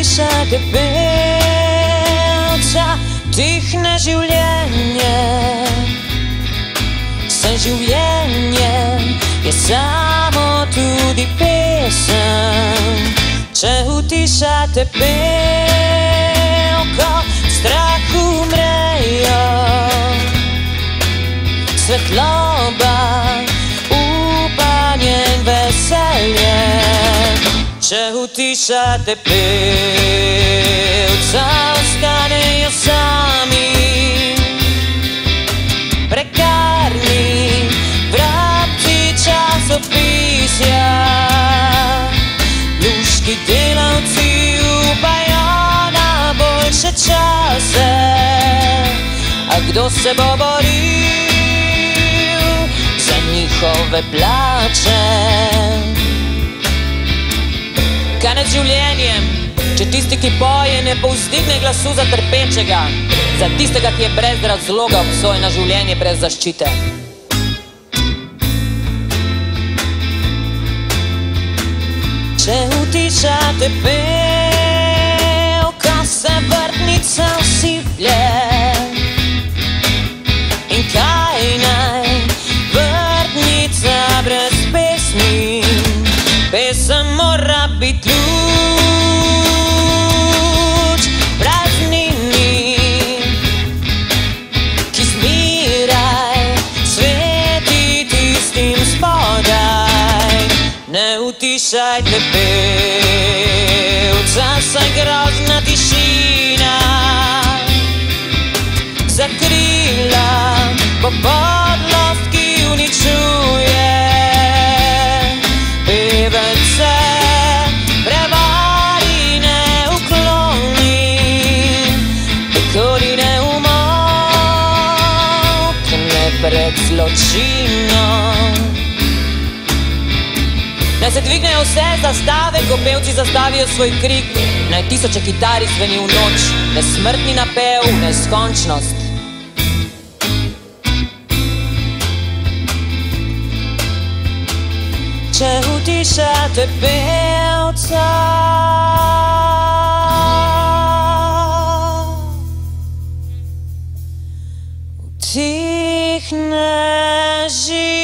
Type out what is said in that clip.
utišate pevca, tihne življenje. Saj življenje je samo tudi pesem. Če utišate pevko, strah umrejo. Svetloba, upanje in veselje. Če utišate pevca, ostanejo sami. Prekarni vrabci časopisja, luški delavci upajo na boljše čase. A kdo se bo boril za njihove plače? Kaj nad življenjem, če tisti, ki poje, ne povzdigne glasu za trpečega, za tistega, ki je brez razloga obsojen na življenje brez zaščite? Če utišate pevko, se vrtnica vsiplje. In kaj naj vrtnica brez pesmi? Pesem mora biti luč praznini, ki zmiraj sveti tistim spodaj. Ne utišajte pevca, saj grozna tišina zakrila bo podlost, ki uničuje. Pevec se prevari, ne ukloni, nikoli ne umokne pred zločinom. Naj se dvignejo vse zastave, ko pevci zastavijo svoj krik. Naj tisoče kitari zveni v noč, nesmrtni napev, neskončnost. Če utišate pevca, utihne življenje.